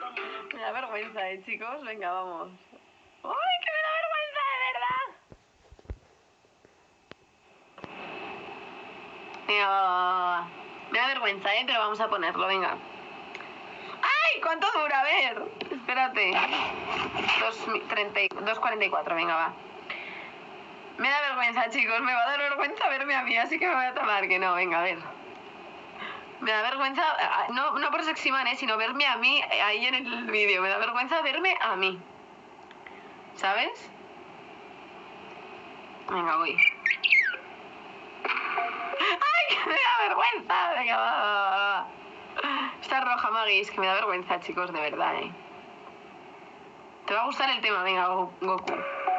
Me da vergüenza, chicos. Venga, vamos. ¡Ay, que me da vergüenza, de verdad! Venga, va. Me da vergüenza, pero vamos a ponerlo, venga. ¡Ay! ¿Cuánto dura? A ver. Espérate. 2:44, venga, va. Me da vergüenza, chicos. Me va a dar vergüenza verme a mí, así que me voy a tomar que no. Venga, a ver. Me da vergüenza, no por Sexyman, sino verme a mí ahí en el vídeo. Me da vergüenza verme a mí. ¿Sabes? Venga, voy. ¡Ay, que me da vergüenza! Venga, va. Está roja, Maggie. Es que me da vergüenza, chicos, de verdad, Te va a gustar el tema, venga, Goku.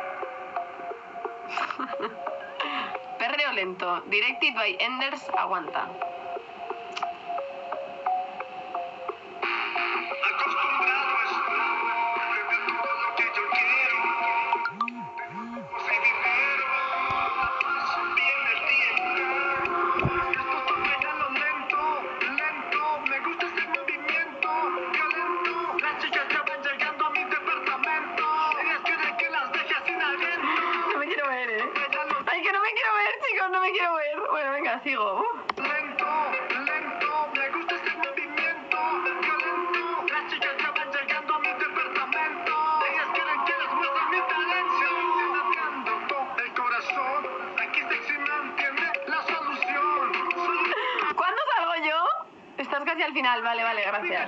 Perreo lento. Directed by Enders, aguanta. Sigo. Lento, me gusta este movimiento violento. Las chicas ya van llegando a mi departamento. Ellas quieren que les muestre mi talento. Latiendo el corazón. Aquí Sexyman tiene la solución. ¿Cuándo salgo yo? Estás casi al final, vale, gracias.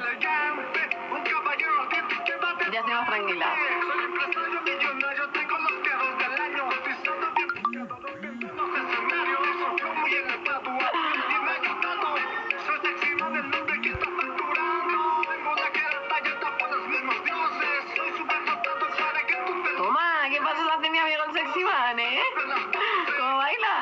Ya estoy más tranquila. Soy empresario millonario, tengo los piados del año. Pisando bien picado, rompiendo los escenarios. Soy muy elevado, y me ha gustado. Soy Sexyman, el hombre que está facturando. Tengo la cara tallada por los mismos dioses. Soy superdotado para que tú te... Toma, ¿qué pasos hace mi amigo el Sexyman, ¿Cómo baila?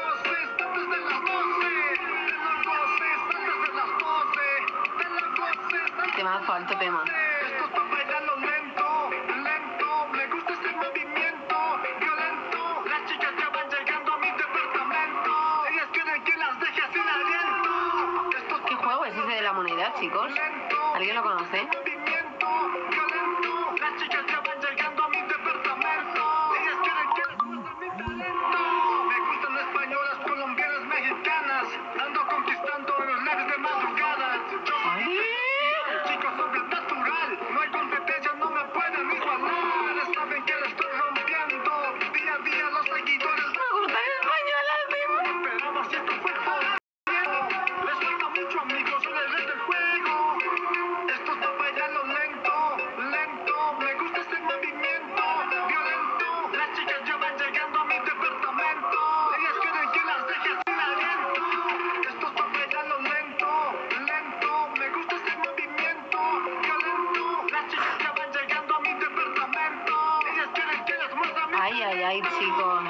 Temazo, alto tema. Esto está bailando lento, me gusta ese movimiento violento. Las chicas ya van llegando a mi departamento. Ellas quieren que las deje sin aliento. ¿Qué juego es ese de la moneda, chicos? ¿Alguien lo conoce? Movimiento violento. Las chicas ya van llegando a mi departamento. Ellas quieren que les muestre mi talento. Me gustan españolas, colombianas, mexicanas. Ando conquistando en los lares de madrugada. Chicos, sobrenatural. No hay competencia, no me pueden igualar. Saben que la estoy rompiendo. Día a día los seguidores. Me gustan españolas, Esperaba si esto fue todo. Les falta mucho, amigos, soy el rey del juego. Esto está bailando lento. Me gusta este movimiento violento. Las chicas ya van llegando a mi departamento. Ellas quieren que las deje sin aliento. Esto está bailando lento. Me gusta este movimiento violento. Las chicas ya van llegando a mi departamento. Ellas quieren que les muestre mi... Ay, chicos.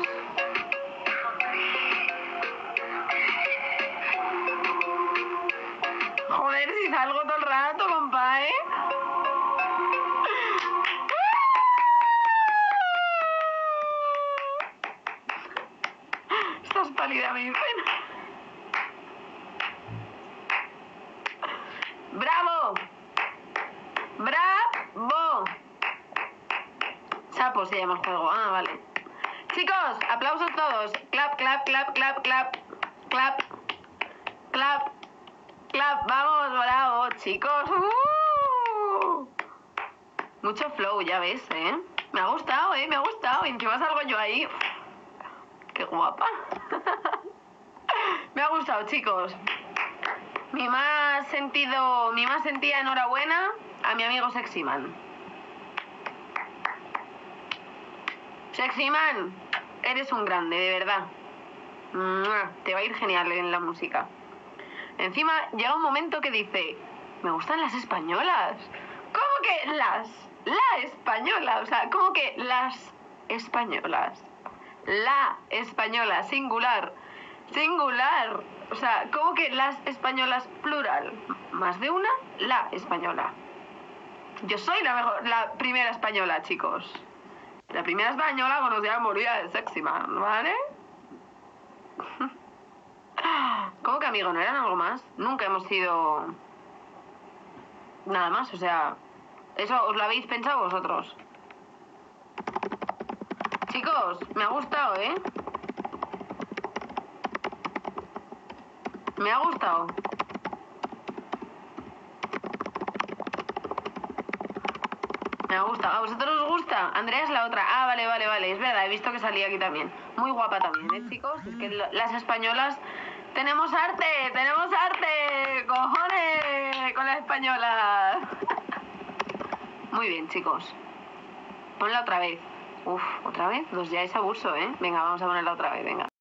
Joder, si salgo todo el rato, compa, Estás pálida, me dicen. ¡Bravo! ¡Bravo! Sapo se llama el juego. Ah, vale. Chicos, aplausos todos. Clap, clap, clap, clap, clap. Clap. Clap. Clap. Vamos, bravo, chicos. Mucho flow, ya ves, Me ha gustado, me ha gustado. Y encima salgo yo ahí. Qué guapa. Me ha gustado, chicos. Mi más sentida enhorabuena a mi amigo Sexyman. Sexyman, eres un grande, de verdad. Te va a ir genial en la música. Encima llega un momento que dice, me gustan las españolas. ¿Cómo que la española? O sea, ¿cómo que las españolas? La española, singular. O sea, ¿cómo que las españolas plural? Más de una, la española. Yo soy la primera española, chicos. La primera española conocida moría de Sexyman, ¿vale? ¿Cómo que, amigo, no eran algo más? Nunca hemos sido nada más, o sea, Eso, ¿os lo habéis pensado vosotros? Chicos, me ha gustado, ¿eh? Me ha gustado. Me ha gustado. ¿A vosotros os gusta? Andrea es la otra. Ah, vale, vale, vale. Es verdad, he visto que salía aquí también. Muy guapa también, ¿eh, chicos? Es que las españolas... ¡Tenemos arte! ¡Tenemos arte! ¡Cojones! Con las españolas. Muy bien, chicos. Ponla otra vez. Uf, ¿otra vez? Pues ya es abuso, ¿eh? Venga, vamos a ponerla otra vez, venga.